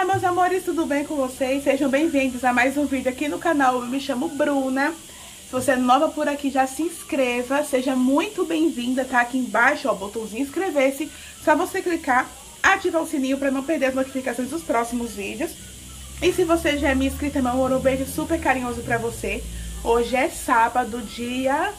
Olá, meus amores, tudo bem com vocês? Sejam bem-vindos a mais um vídeo aqui no canal. Eu me chamo Bruna. Se você é nova por aqui, já se inscreva. Seja muito bem-vinda, tá? Aqui embaixo, ó, o botãozinho inscrever-se. Só você clicar, ativar o sininho para não perder as notificações dos próximos vídeos. E se você já é minha inscrita, meu amor, um beijo super carinhoso pra você. Hoje é sábado, dia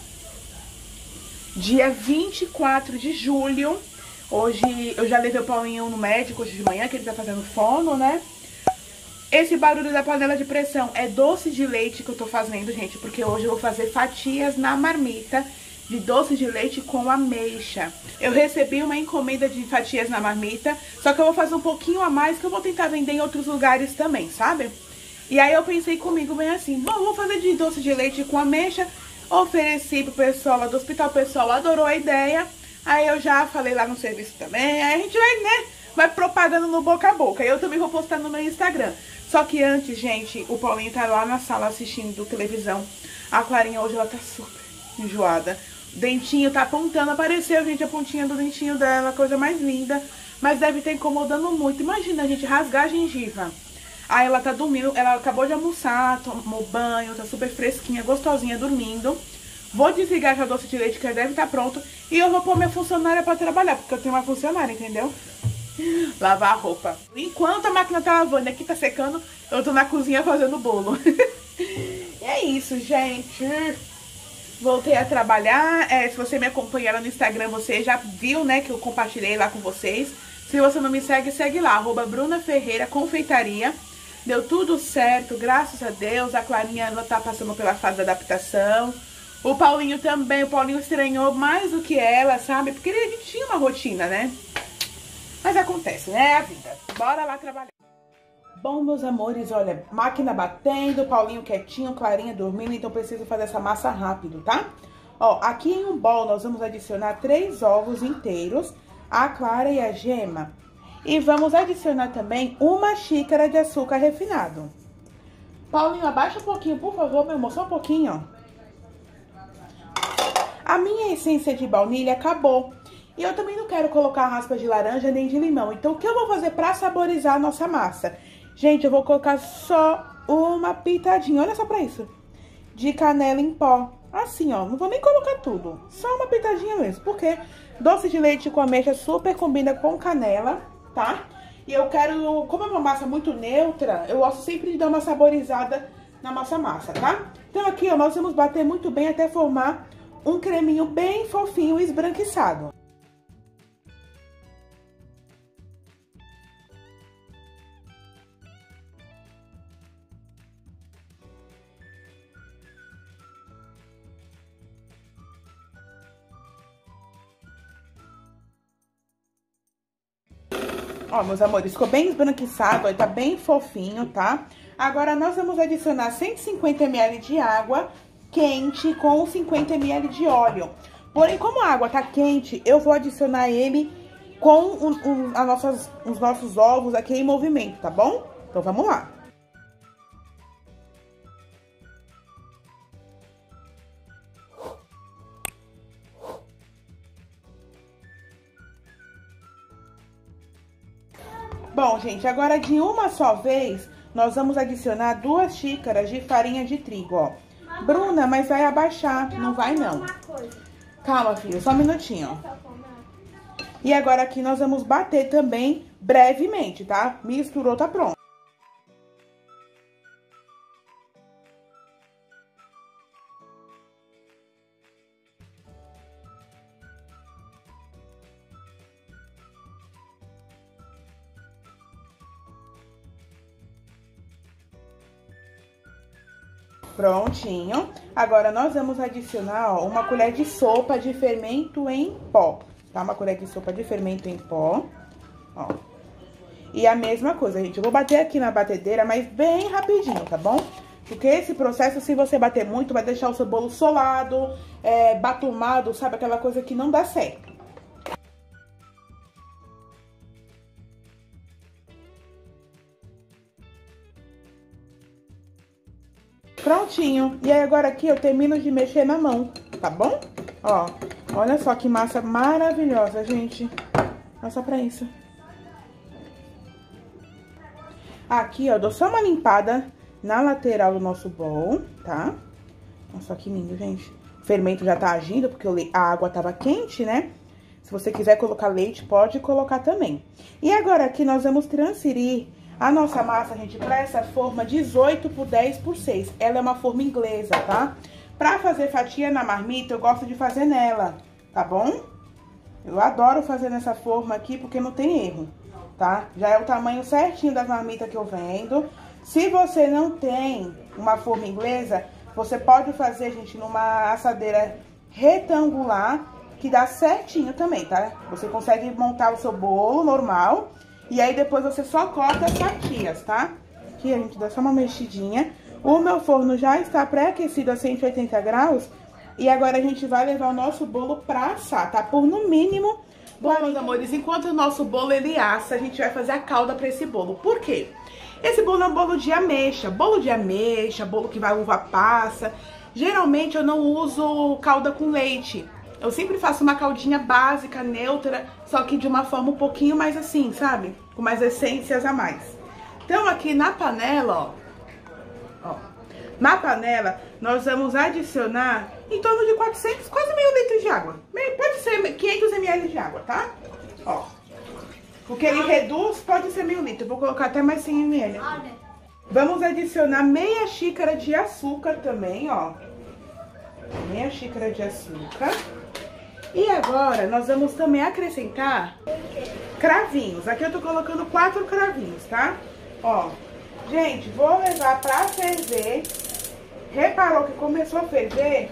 24 de julho. Hoje eu já levei o Paulinho no médico hoje de manhã, que ele tá fazendo fono, né? Esse barulho da panela de pressão é doce de leite que eu tô fazendo, gente, porque hoje eu vou fazer fatias na marmita de doce de leite com ameixa. Eu recebi uma encomenda de fatias na marmita, só que eu vou fazer um pouquinho a mais, que eu vou tentar vender em outros lugares também, sabe? E aí eu pensei comigo bem assim, bom, vou fazer de doce de leite com ameixa. Ofereci pro pessoal lá do hospital, o pessoal adorou a ideia. Aí eu já falei lá no serviço também, aí a gente vai, né, vai propagando no boca a boca. Eu também vou postar no meu Instagram. Só que antes, gente, o Paulinho tá lá na sala assistindo televisão. A Clarinha hoje, ela tá super enjoada. O dentinho tá apontando, apareceu, gente, a pontinha do dentinho dela, coisa mais linda. Mas deve estar incomodando muito. Imagina, a gente, rasgar a gengiva. Aí ela tá dormindo, ela acabou de almoçar, tomou banho, tá super fresquinha, gostosinha, dormindo. Vou desligar já o doce de leite, que já deve estar pronto. E eu vou pôr minha funcionária pra trabalhar, porque eu tenho uma funcionária, entendeu? Lavar a roupa. Enquanto a máquina tá lavando e aqui tá secando, eu tô na cozinha fazendo bolo. E é isso, gente. Voltei a trabalhar. Se você me acompanha lá no Instagram, você já viu, né, que eu compartilhei lá com vocês. Se você não me segue, segue lá, @Bruna Ferreira Confeitaria. Deu tudo certo, graças a Deus. A Clarinha, ela tá passando pela fase da adaptação. O Paulinho também, o Paulinho estranhou mais do que ela, sabe? Porque a gente tinha uma rotina, né? Mas acontece, né? É a vida. Bora lá trabalhar. Bom, meus amores, olha, máquina batendo, Paulinho quietinho, Clarinha dormindo, então preciso fazer essa massa rápido, tá? Ó, aqui em um bol nós vamos adicionar 3 ovos inteiros, a clara e a gema. E vamos adicionar também 1 xícara de açúcar refinado. Paulinho, abaixa um pouquinho, por favor, meu amor, só um pouquinho, ó. A minha essência de baunilha acabou. E eu também não quero colocar raspa de laranja nem de limão. Então, o que eu vou fazer pra saborizar a nossa massa? Gente, eu vou colocar só uma pitadinha, olha só pra isso, de canela em pó. Assim, ó, não vou nem colocar tudo. Só uma pitadinha mesmo, porque doce de leite com ameixa super combina com canela, tá? E eu quero, como é uma massa muito neutra, eu gosto sempre de dar uma saborizada na nossa massa, tá? Então, aqui, ó, nós vamos bater muito bem até formar um creminho bem fofinho e esbranquiçado. Ó, meus amores, ficou bem esbranquiçado, ó, tá bem fofinho, tá? Agora, nós vamos adicionar 150 ml de água quente com 50 ml de óleo. Porém, como a água tá quente, eu vou adicionar ele com os nossos ovos aqui em movimento, tá bom? Então, vamos lá. Bom, gente, agora de uma só vez, nós vamos adicionar 2 xícaras de farinha de trigo, ó. Bruna, mas vai abaixar, não vai não. Calma, filho, só um minutinho, ó. E agora aqui nós vamos bater também brevemente, tá? Misturou, tá pronto. Prontinho. Agora, nós vamos adicionar, ó, 1 colher de sopa de fermento em pó, tá? 1 colher de sopa de fermento em pó, ó. E a mesma coisa, gente, eu vou bater aqui na batedeira, mas bem rapidinho, tá bom? Porque esse processo, se você bater muito, vai deixar o seu bolo solado, batumado, sabe? Aquela coisa que não dá certo. Prontinho. E aí, agora aqui eu termino de mexer na mão, tá bom? Ó, olha só que massa maravilhosa, gente. Olha só pra isso. Aqui, ó, dou só uma limpada na lateral do nosso bowl, tá? Olha só que lindo, gente. O fermento já tá agindo, porque a água tava quente, né? Se você quiser colocar leite, pode colocar também. E agora aqui nós vamos transferir a nossa massa, gente, pra essa forma 18 por 10 por 6. Ela é uma forma inglesa, tá? Pra fazer fatia na marmita, eu gosto de fazer nela, tá bom? Eu adoro fazer nessa forma aqui, porque não tem erro, tá? Já é o tamanho certinho das marmitas que eu vendo. Se você não tem uma forma inglesa, você pode fazer, gente, numa assadeira retangular, que dá certinho também, tá? Você consegue montar o seu bolo normal, e aí depois você só corta as fatias, tá? Aqui a gente dá só uma mexidinha. O meu forno já está pré-aquecido a 180 graus, e agora a gente vai levar o nosso bolo pra assar, tá? Por no mínimo... Bom, meus amores, enquanto o nosso bolo ele assa, a gente vai fazer a calda pra esse bolo. Por quê? Esse bolo é um bolo de ameixa, bolo que vai uva passa. Geralmente eu não uso calda com leite. Eu sempre faço uma caldinha básica, neutra, só que de uma forma um pouquinho mais assim, sabe? Com mais essências a mais. Então aqui na panela, ó. Na panela, nós vamos adicionar em torno de 400, quase meio litro de água. Pode ser 500 ml de água, tá? Ó. Porque ele reduz, pode ser meio litro. Eu vou colocar até mais 100 ml aqui. Vamos adicionar meia xícara de açúcar também, ó. Meia xícara de açúcar. E agora, nós vamos também acrescentar cravinhos. Aqui eu tô colocando 4 cravinhos, tá? Ó. Gente, vou levar pra ferver. Reparou que começou a ferver?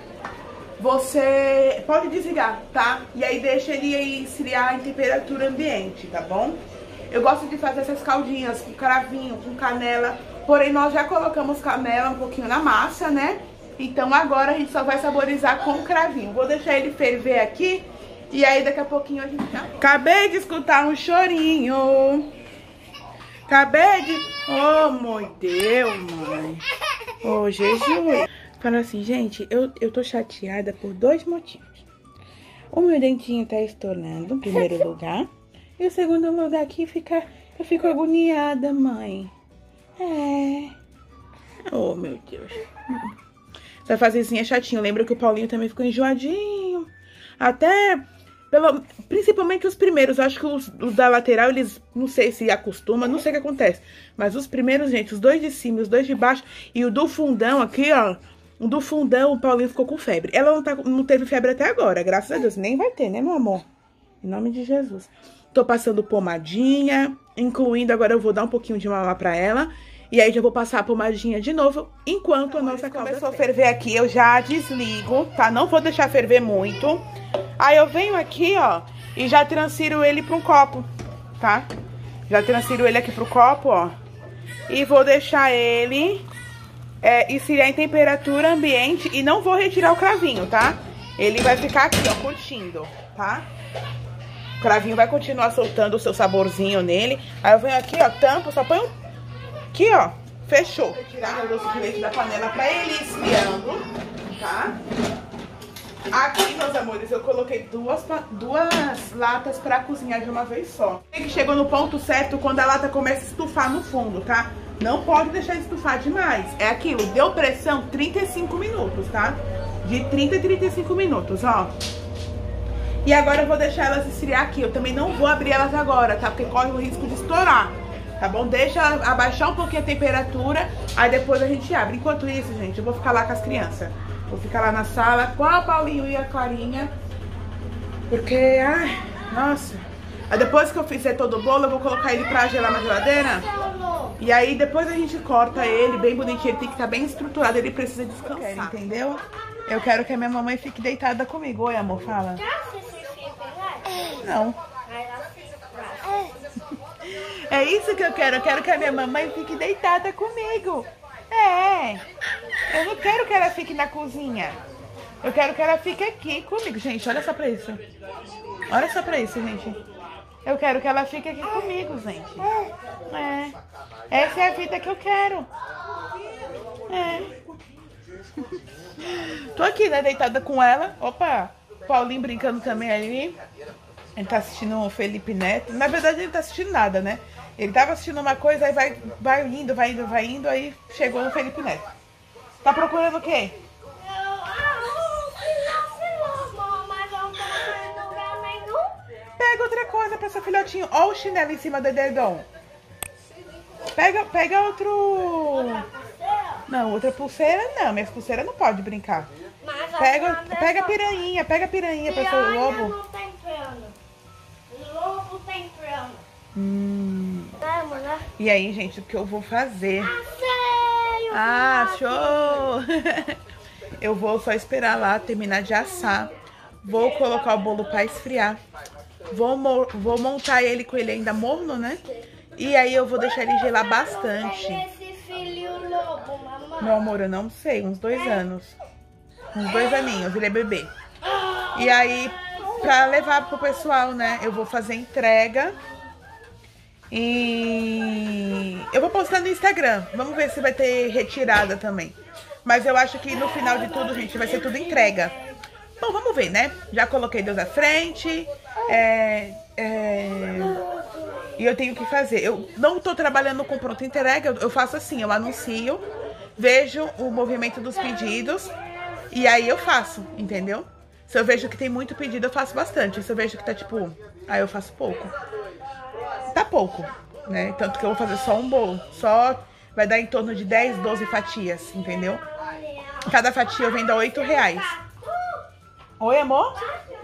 Você pode desligar, tá? E aí deixa ele esfriar em temperatura ambiente, tá bom? Eu gosto de fazer essas caldinhas com cravinho, com canela. Porém, nós já colocamos canela um pouquinho na massa, né? Então agora a gente só vai saborizar com cravinho. Vou deixar ele ferver aqui e aí daqui a pouquinho a gente já... Acabei de escutar um chorinho. Acabei de... Oh, meu Deus, mãe. Oh, Jesus. Fala assim, gente, eu tô chateada por 2 motivos. O meu dentinho tá estourando, em primeiro lugar. E o segundo lugar aqui eu fico agoniada, mãe. É. Oh, meu Deus. Essa fasezinha é chatinho. Lembra que o Paulinho também ficou enjoadinho. Até... principalmente os primeiros, acho que os da lateral, eles, não sei se acostuma, não sei o que acontece. Mas os primeiros, gente, os 2 de cima e os 2 de baixo, e o do fundão aqui, ó, o do fundão, o Paulinho ficou com febre. Ela não teve febre até agora, graças a Deus, nem vai ter, né, meu amor? Em nome de Jesus. Tô passando pomadinha, incluindo, agora eu vou dar um pouquinho de mamar pra ela. E aí já vou passar a pomadinha de novo, enquanto a nossa calda começou a ferver aqui, eu já desligo, tá? Não vou deixar ferver muito. Aí eu venho aqui, ó, e já transfiro ele para um copo, tá? Já transfiro ele aqui pro copo, ó. E vou deixar ele esfriar em temperatura ambiente e não vou retirar o cravinho, tá? Ele vai ficar aqui, ó, curtindo, tá? O cravinho vai continuar soltando o seu saborzinho nele. Aí eu venho aqui, ó, tampo, só põe aqui, ó, fechou. Vou tirar o doce de leite da panela pra ele ir esfriando, tá? Aqui, meus amores, eu coloquei duas latas pra cozinhar de uma vez só. Que chegou no ponto certo quando a lata começa a estufar no fundo, tá? Não pode deixar estufar demais. É aquilo, deu pressão 35 minutos, tá? De 30 a 35 minutos, ó. E agora eu vou deixar elas esfriar aqui. Eu também não vou abrir elas agora, tá? Porque corre o risco de estourar, tá bom? Deixa abaixar um pouquinho a temperatura, aí depois a gente abre. Enquanto isso, gente, eu vou ficar lá com as crianças. Vou ficar lá na sala com a Paulinho e a Clarinha. Porque, ai, nossa. Aí depois que eu fizer todo o bolo, eu vou colocar ele pra gelar na geladeira. E aí depois a gente corta ele bem bonitinho. Ele tem que estar bem estruturado, ele precisa descansar. Entendeu? Eu quero que a minha mamãe fique deitada comigo. Oi, amor, fala. Não. É isso que eu quero. Eu quero que a minha mamãe fique deitada comigo. É. Eu não quero que ela fique na cozinha. Eu quero que ela fique aqui comigo. Gente, olha só pra isso. Olha só pra isso, gente. Eu quero que ela fique aqui comigo, gente. É. Essa é a vida que eu quero. É. Tô aqui, né, deitada com ela. Opa, Paulinho brincando também ali. Ele tá assistindo o Felipe Neto. Na verdade, ele tá assistindo nada, né? Ele tava assistindo uma coisa, aí vai indo, aí chegou no Felipe Neto. Tá procurando o quê? Pega outra coisa pra seu filhotinho. Ó o chinelo em cima do edredom. Pega outro... Não, outra pulseira não. Minhas pulseiras não pode brincar. Pega a piranha pra seu lobo. Não tem pena. Lobo tem pena. E aí, gente, o que eu vou fazer? Sei, Show! Eu vou só esperar lá terminar de assar. Vou colocar o bolo pra esfriar. Vou montar ele com ele ainda morno, né? E aí eu vou deixar ele gelar bastante. esse filho lobo, mamãe. Meu amor, eu não sei, uns 2 anos. Uns 2 aninhos, ele é bebê. E aí, pra levar pro pessoal, né? Eu vou fazer entrega. E eu vou postar no Instagram. Vamos ver se vai ter retirada também. Mas eu acho que no final de tudo, gente, vai ser tudo entrega. Bom, vamos ver, né? Já coloquei Deus à frente. E eu tenho que fazer. Eu não tô trabalhando com pronta entrega. Eu faço assim, eu anuncio, vejo o movimento dos pedidos e aí eu faço, entendeu? Se eu vejo que tem muito pedido, eu faço bastante. Se eu vejo que tá tipo, aí eu faço pouco. Tá pouco, né? Tanto que eu vou fazer só um bolo. Só vai dar em torno de 10, 12 fatias, entendeu? Cada fatia eu vendo a R$8. Oi, amor?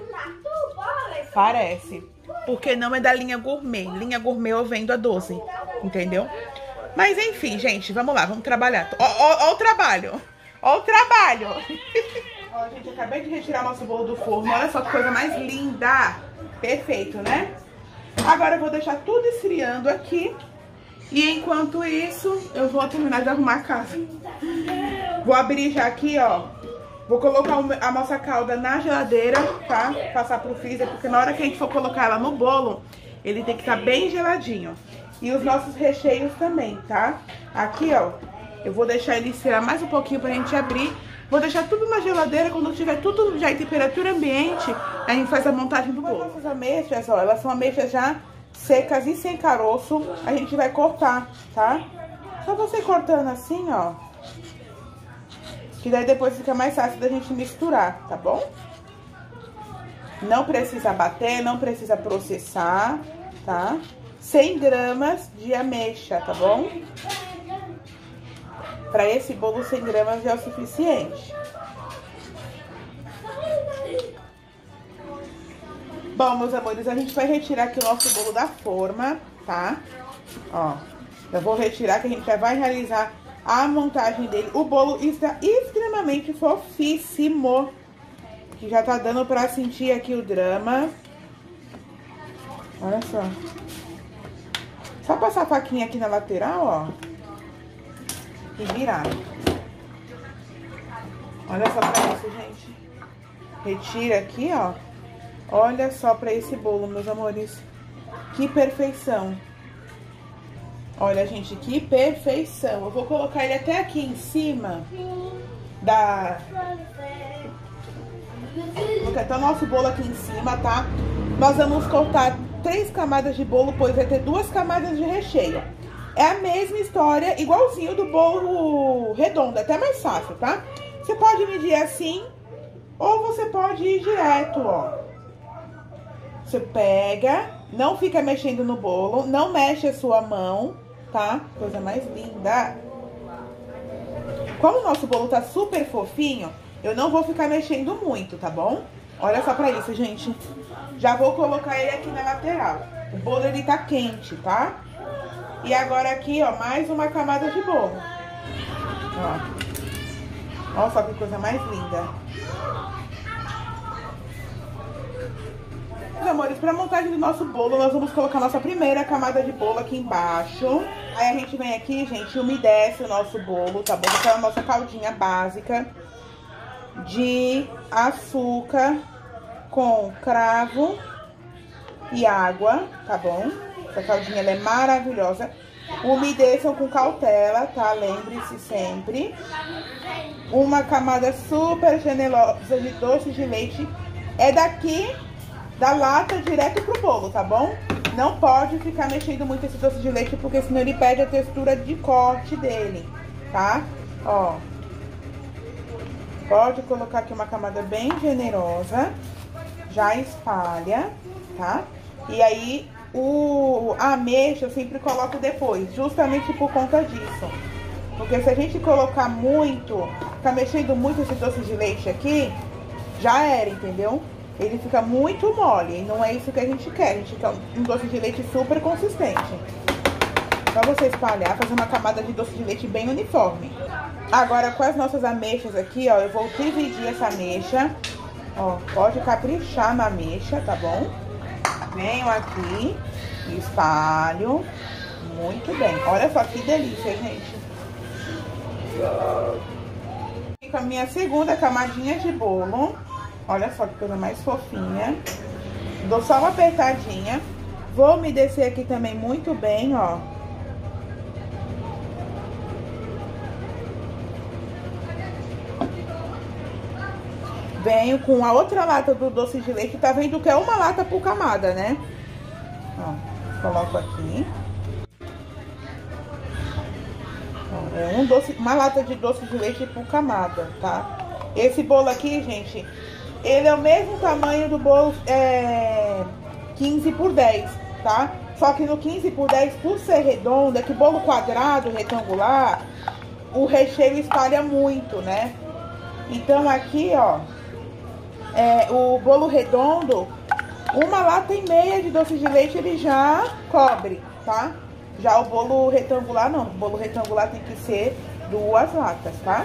Parece. Porque não é da linha gourmet. Linha gourmet eu vendo a 12, entendeu? Mas enfim, gente, vamos lá, vamos trabalhar. Ó o trabalho. Ó o trabalho. Ó, gente, acabei de retirar nosso bolo do forno. Olha só que coisa mais linda. Perfeito, né? Agora eu vou deixar tudo esfriando aqui. E enquanto isso, eu vou terminar de arrumar a casa. Vou abrir já aqui, ó. Vou colocar a nossa calda na geladeira, tá? Passar pro freezer, porque na hora que a gente for colocar ela no bolo, ele tem que estar bem geladinho. E os nossos recheios também, tá? Aqui, ó, eu vou deixar ele esfriar mais um pouquinho pra gente abrir. Vou deixar tudo na geladeira, quando tiver tudo já em temperatura ambiente, a gente faz a montagem do bolo. Essas ameixas, ó, elas são ameixas já secas e sem caroço. A gente vai cortar, tá? Só você cortando assim, ó. Que daí depois fica mais fácil da gente misturar, tá bom? Não precisa bater, não precisa processar, tá? 100 gramas de ameixa, tá bom? Para esse bolo, 100 gramas já é o suficiente. Bom, meus amores, a gente vai retirar aqui o nosso bolo da forma, tá? Ó, eu vou retirar que a gente já vai realizar a montagem dele. O bolo está extremamente fofíssimo. Que já tá dando pra sentir aqui o drama. Olha só. Só passar a faquinha aqui na lateral, ó. E virar. Olha só pra isso, gente. Retira aqui, ó. Olha só pra esse bolo, meus amores. Que perfeição. Olha, gente, que perfeição. Eu vou colocar ele até aqui em cima da... Vou colocar até o nosso bolo aqui em cima, tá? Nós vamos cortar 3 camadas de bolo, pois vai ter 2 camadas de recheio. É a mesma história, igualzinho do bolo redondo, até mais fácil, tá? Você pode medir assim, ou você pode ir direto, ó. Você pega, não fica mexendo no bolo, não mexe a sua mão, tá? Coisa mais linda. Como o nosso bolo tá super fofinho, eu não vou ficar mexendo muito, tá bom? Olha só pra isso, gente. Já vou colocar ele aqui na lateral. O bolo, ele tá quente, tá? E agora aqui, ó, mais uma camada de bolo. Ó. Olha só que coisa mais linda. Meus amores, para a montagem do nosso bolo, nós vamos colocar nossa primeira camada de bolo aqui embaixo. Aí a gente vem aqui, gente, umedece o nosso bolo, tá bom? Essa é a nossa caldinha básica de açúcar com cravo e água, tá bom? Essa caldinha, ela é maravilhosa. Umedeçam com cautela, tá? Lembre-se sempre. Uma camada super generosa de doce de leite. É daqui... da lata direto pro bolo, tá bom? Não pode ficar mexendo muito esse doce de leite, porque senão ele perde a textura de corte dele, tá? Ó. Pode colocar aqui uma camada bem generosa. Já espalha, tá? E aí, a ameixa eu sempre coloco depois, justamente por conta disso. Porque se a gente colocar muito, ficar mexendo muito esse doce de leite aqui, já era, entendeu? Ele fica muito mole, e não é isso que a gente quer. A gente quer um doce de leite super consistente. Só você espalhar, fazer uma camada de doce de leite bem uniforme. Agora, com as nossas ameixas aqui, ó, eu vou dividir essa ameixa. Ó, pode caprichar na ameixa, tá bom? Venho aqui, espalho. Muito bem. Olha só que delícia, gente. Fica a minha segunda camadinha de bolo. Olha só que coisa mais fofinha. Dou só uma apertadinha. Vou umedecer aqui também muito bem, ó. Venho com a outra lata do doce de leite. Tá vendo que é uma lata por camada, né? Ó, coloco aqui. Ó, é uma lata de doce de leite por camada, tá? Esse bolo aqui, gente, ele é o mesmo tamanho do bolo 15 por 10, tá? Só que no 15 por 10, por ser redondo, é que bolo quadrado, retangular, o recheio espalha muito, né? Então aqui, ó, o bolo redondo, uma lata e meia de doce de leite ele já cobre, tá? Já o bolo retangular não, o bolo retangular tem que ser 2 latas, tá?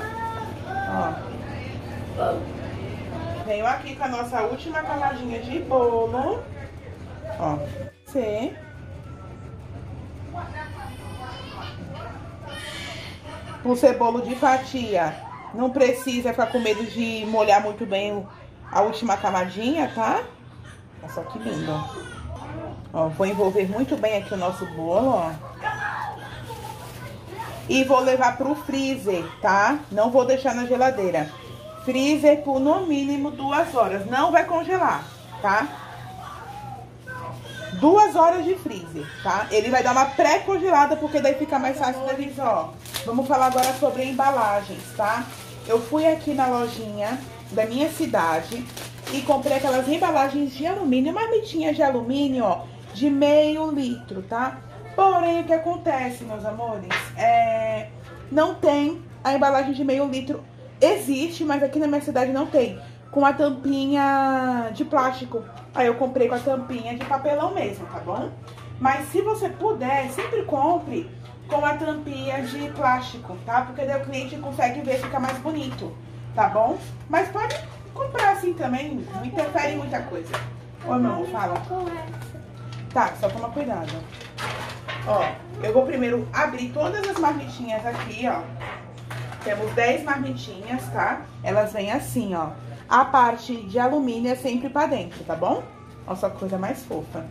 Ó. Venho aqui com a nossa última camadinha de bolo. Ó. Por ser bolo de fatia, não precisa ficar com medo de molhar muito bem a última camadinha, tá? Olha só que lindo. Ó, vou envolver muito bem aqui o nosso bolo, ó. E vou levar pro freezer, tá? Não vou deixar na geladeira. Freezer por no mínimo 2 horas. Não vai congelar, tá? 2 horas de freezer, tá? Ele vai dar uma pré-congelada, porque daí fica mais fácil da gente, ó. Vamos falar agora sobre embalagens, tá? Eu fui aqui na lojinha da minha cidade e comprei aquelas embalagens de alumínio, marmitinhas de alumínio, ó, de meio litro, tá? Porém, o que acontece, meus amores, não tem a embalagem de meio litro. Existe, mas aqui na minha cidade não tem. Com a tampinha de plástico. Aí eu comprei com a tampinha de papelão mesmo, tá bom? Mas se você puder, sempre compre com a tampinha de plástico, tá? Porque daí o cliente consegue ver, fica mais bonito, tá bom? Mas pode comprar assim também, não interfere em muita coisa. Ô, meu amor, fala. Tá, só toma cuidado. Ó, eu vou primeiro abrir todas as marmitinhas aqui, ó. Temos 10 marmitinhas, tá? Elas vêm assim, ó. A parte de alumínio é sempre pra dentro, tá bom? Olha só que coisa mais fofa.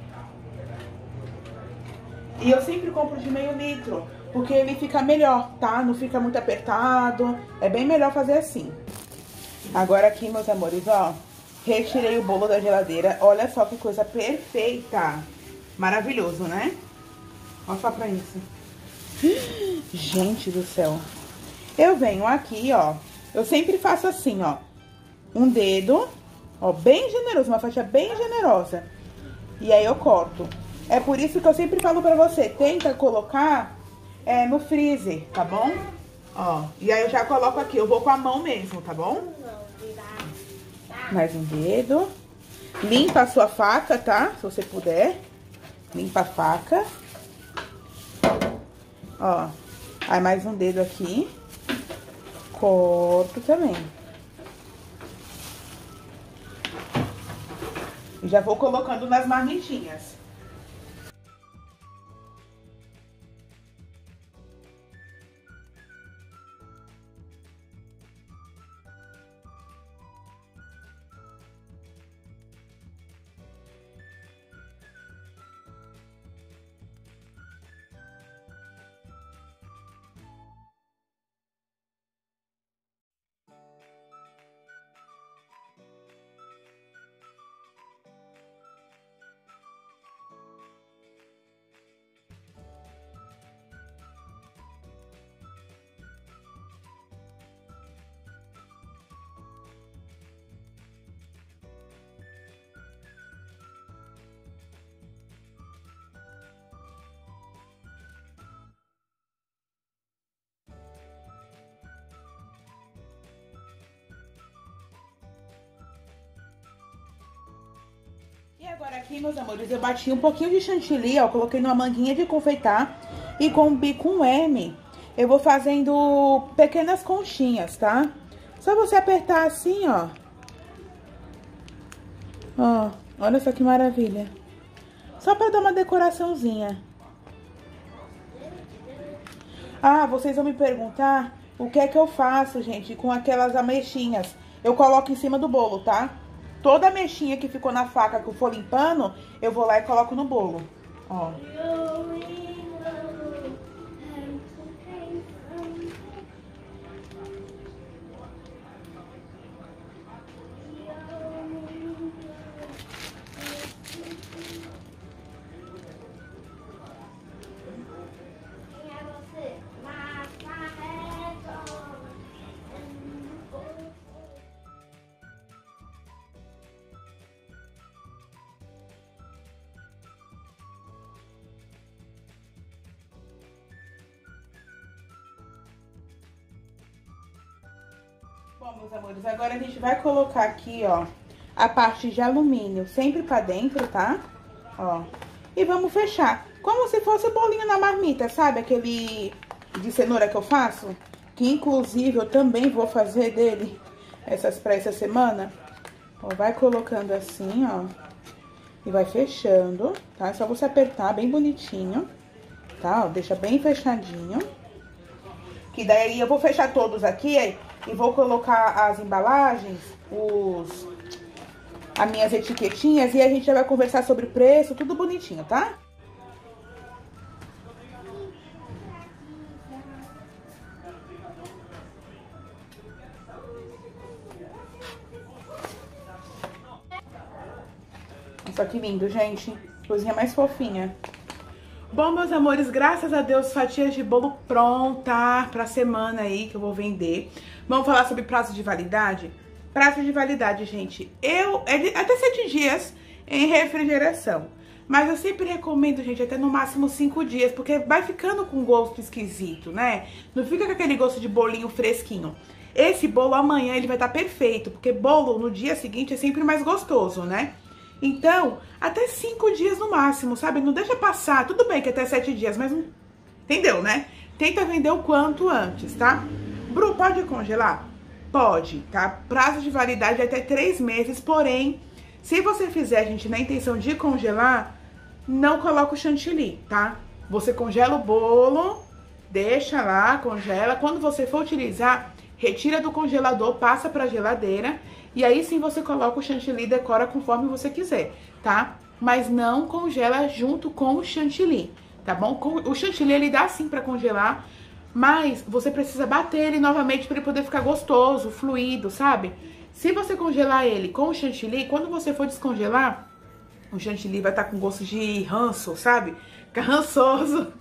E eu sempre compro de meio litro, porque ele fica melhor, tá? Não fica muito apertado. É bem melhor fazer assim. Agora aqui, meus amores, ó. Retirei o bolo da geladeira. Olha só que coisa perfeita. Maravilhoso, né? Olha só pra isso. Gente do céu. Eu venho aqui, ó. Eu sempre faço assim, ó. Um dedo, ó, bem generoso, uma fatia bem generosa. E aí eu corto. É por isso que eu sempre falo pra você, tenta colocar no freezer, tá bom? Ó, e aí eu já coloco aqui, eu vou com a mão mesmo, tá bom? Mais um dedo. Limpa a sua faca, tá? Se você puder. Limpa a faca. Ó, aí mais um dedo aqui. Corto também. E já vou colocando nas marmitinhas. E agora aqui, meus amores, eu bati um pouquinho de chantilly, ó, coloquei numa manguinha de confeitar e com o bico M, eu vou fazendo pequenas conchinhas, tá? Só você apertar assim, ó. Ó, olha só que maravilha. Só pra dar uma decoraçãozinha. Ah, vocês vão me perguntar o que é que eu faço, gente, com aquelas ameixinhas. Eu coloco em cima do bolo, tá? Toda a mexinha que ficou na faca que eu for limpando, eu vou lá e coloco no bolo. Ó. Bom, meus amores, agora a gente vai colocar aqui, ó, a parte de alumínio sempre pra dentro, tá? Ó. E vamos fechar. Como se fosse bolinho na marmita, sabe? Aquele de cenoura que eu faço. Que, inclusive, eu também vou fazer dele pra essa semana. Ó, vai colocando assim, ó. E vai fechando, tá? É só você apertar bem bonitinho, tá? Ó, deixa bem fechadinho. Que daí eu vou fechar todos aqui e vou colocar as embalagens, as minhas etiquetinhas e a gente já vai conversar sobre o preço, tudo bonitinho, tá? Olha só que lindo, gente. Coisinha mais fofinha. Bom, meus amores, graças a Deus, fatias de bolo pronta pra semana aí que eu vou vender. Vamos falar sobre prazo de validade? Prazo de validade, gente, até 7 dias em refrigeração. Mas eu sempre recomendo, gente, até no máximo 5 dias, porque vai ficando com gosto esquisito, né? Não fica com aquele gosto de bolinho fresquinho. Esse bolo amanhã ele vai estar perfeito, porque bolo no dia seguinte é sempre mais gostoso, né? Então, até 5 dias no máximo, sabe? Não deixa passar. Tudo bem que até 7 dias, mas não... Entendeu, né? Tenta vender o quanto antes, tá? Bru, pode congelar? Pode, tá? Prazo de validade é até 3 meses, porém, se você fizer, gente, na intenção de congelar, não coloca o chantilly, tá? Você congela o bolo, deixa lá, congela. Quando você for utilizar, retira do congelador, passa pra geladeira. E aí sim você coloca o chantilly e decora conforme você quiser, tá? Mas não congela junto com o chantilly, tá bom? O chantilly ele dá sim pra congelar, mas você precisa bater ele novamente pra ele poder ficar gostoso, fluido, sabe? Se você congelar ele com o chantilly, quando você for descongelar, o chantilly vai estar com gosto de ranço, sabe? Fica rançoso,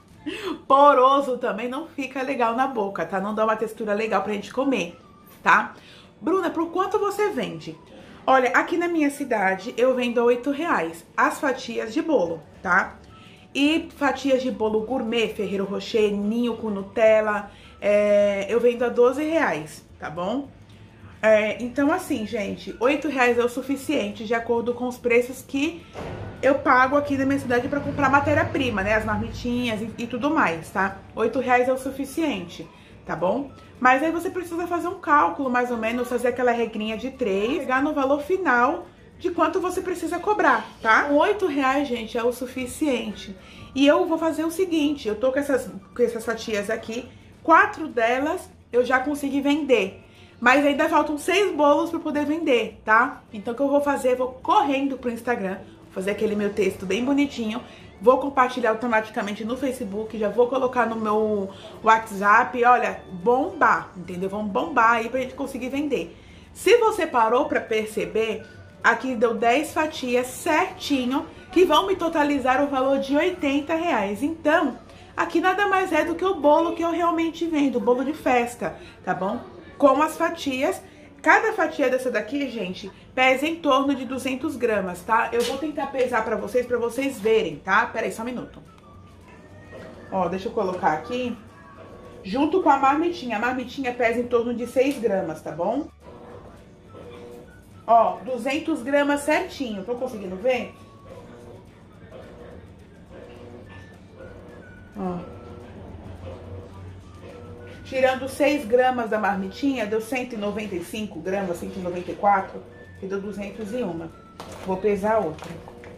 poroso também, não fica legal na boca, tá? Não dá uma textura legal pra gente comer, tá? Bruna, por quanto você vende? Olha, aqui na minha cidade eu vendo R$8 as fatias de bolo, tá? E fatias de bolo gourmet, Ferrero Rocher, ninho com Nutella, eu vendo a R$12, tá bom? Então assim, gente, R$8 é o suficiente de acordo com os preços que eu pago aqui na minha cidade pra comprar matéria-prima, né? As marmitinhas e tudo mais, tá? R$8 é o suficiente, tá bom? Mas aí você precisa fazer um cálculo, mais ou menos, fazer aquela regrinha de 3, chegar no valor final de quanto você precisa cobrar, tá? R$8, gente, é o suficiente. E eu vou fazer o seguinte, eu tô com essas fatias aqui, 4 delas eu já consegui vender. Mas ainda faltam 6 bolos pra poder vender, tá? Então o que eu vou fazer, eu vou correndo pro Instagram, fazer aquele meu texto bem bonitinho. Vou compartilhar automaticamente no Facebook, já vou colocar no meu WhatsApp, olha, bombar, entendeu? Vamos bombar aí pra gente conseguir vender. Se você parou pra perceber, aqui deu 10 fatias certinho, que vão me totalizar o valor de R$80. Então, aqui nada mais é do que o bolo que eu realmente vendo, o bolo de festa, tá bom? Com as fatias. Cada fatia dessa daqui, gente, pesa em torno de 200 gramas, tá? Eu vou tentar pesar pra vocês verem, tá? Pera aí, só um minuto. Ó, deixa eu colocar aqui. Junto com a marmitinha. A marmitinha pesa em torno de 6 gramas, tá bom? Ó, 200 gramas certinho. Tô conseguindo ver? Ó. Tirando 6 gramas da marmitinha, deu 195 gramas, 194, e deu 201. Vou pesar outra.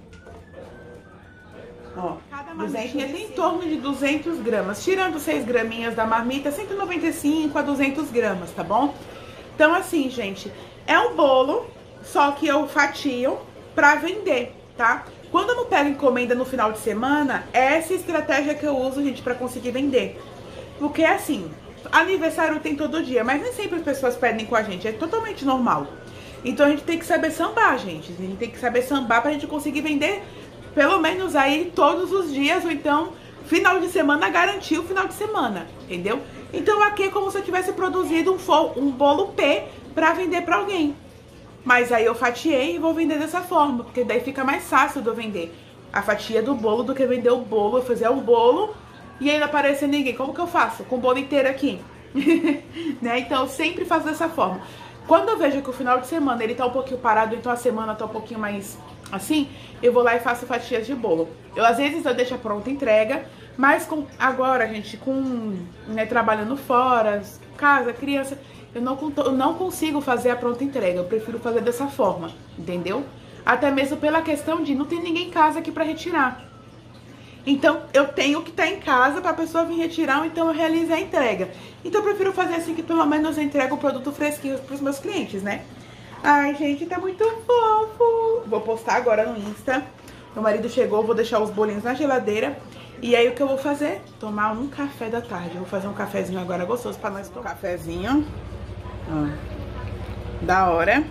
Ó, cada marmitinha tem em torno de 200 gramas. Tirando 6 graminhas da marmita, 195 a 200 gramas, tá bom? Então, assim, gente, é um bolo, só que eu fatio pra vender, tá? Quando eu não pego encomenda no final de semana, é essa estratégia que eu uso, gente, pra conseguir vender. Porque, assim, aniversário tem todo dia, mas nem sempre as pessoas pedem com a gente, é totalmente normal. Então, a gente tem que saber sambar, gente. A gente tem que saber sambar pra gente conseguir vender pelo menos aí todos os dias, ou então final de semana, garantir o final de semana, entendeu? Então aqui é como se eu tivesse produzido um bolo P pra vender pra alguém. Mas aí eu fatiei e vou vender dessa forma, porque daí fica mais fácil de eu vender a fatia do bolo do que vender o bolo, eu fazer o bolo e aí não aparecer ninguém. Como que eu faço? Com o bolo inteiro aqui. Né? Então eu sempre faço dessa forma. Quando eu vejo que o final de semana ele tá um pouquinho parado, então a semana tá um pouquinho mais assim, eu vou lá e faço fatias de bolo. Às vezes eu deixo a pronta entrega, mas agora, gente, né, trabalhando fora, casa, criança, eu não consigo fazer a pronta entrega. Eu prefiro fazer dessa forma, entendeu? Até mesmo pela questão de não ter ninguém em casa aqui pra retirar. Então, eu tenho que estar em casa pra pessoa vir retirar, ou então eu realizo a entrega. Então, eu prefiro fazer assim, que pelo menos eu entrego o produto fresquinho pros meus clientes, né? Ai, gente, tá muito fofo. Vou postar agora no Insta. Meu marido chegou, vou deixar os bolinhos na geladeira. E aí, o que eu vou fazer? Tomar um café da tarde. Eu vou fazer um cafezinho agora gostoso pra nós tomar. Cafezinho. Ó. Da hora.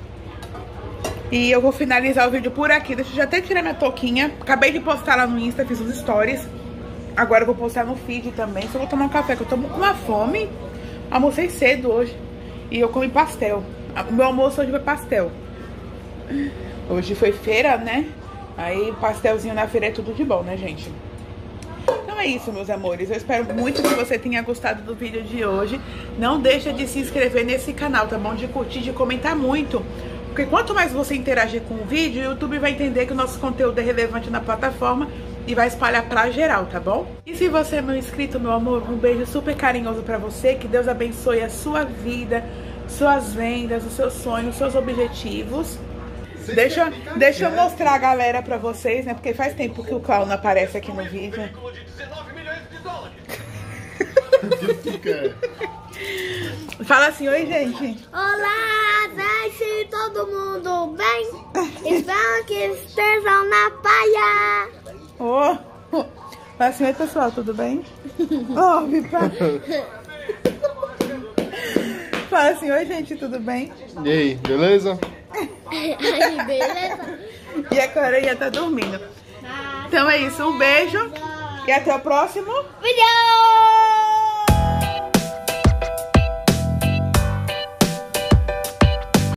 E eu vou finalizar o vídeo por aqui. Deixa eu já até tirar minha touquinha. Acabei de postar lá no Insta, fiz os stories. Agora eu vou postar no feed também. Só vou tomar um café, que eu tô com uma fome. Almocei cedo hoje. E eu comi pastel. O meu almoço hoje foi pastel. Hoje foi feira, né? Aí pastelzinho na feira é tudo de bom, né, gente? Então é isso, meus amores. Eu espero muito que você tenha gostado do vídeo de hoje. Não deixa de se inscrever nesse canal, tá bom? De curtir, de comentar muito. Porque quanto mais você interagir com o vídeo, o YouTube vai entender que o nosso conteúdo é relevante na plataforma e vai espalhar pra geral, tá bom? E se você é meu inscrito, meu amor, um beijo super carinhoso pra você. Que Deus abençoe a sua vida, suas vendas, os seus sonhos, os seus objetivos. Deixa eu mostrar a galera pra vocês, né? Porque faz tempo que o Clau não aparece aqui no vídeo. Fala assim, oi, gente. Olá, deixe todo mundo bem. Espero que estejam na praia. Oh. Fala assim, oi, pessoal, tudo bem? Oh, Fala assim, oi, gente, tudo bem? E aí, beleza? Aí, beleza? E a Coreia tá dormindo. Então é isso, um beijo e até o próximo Vídeo!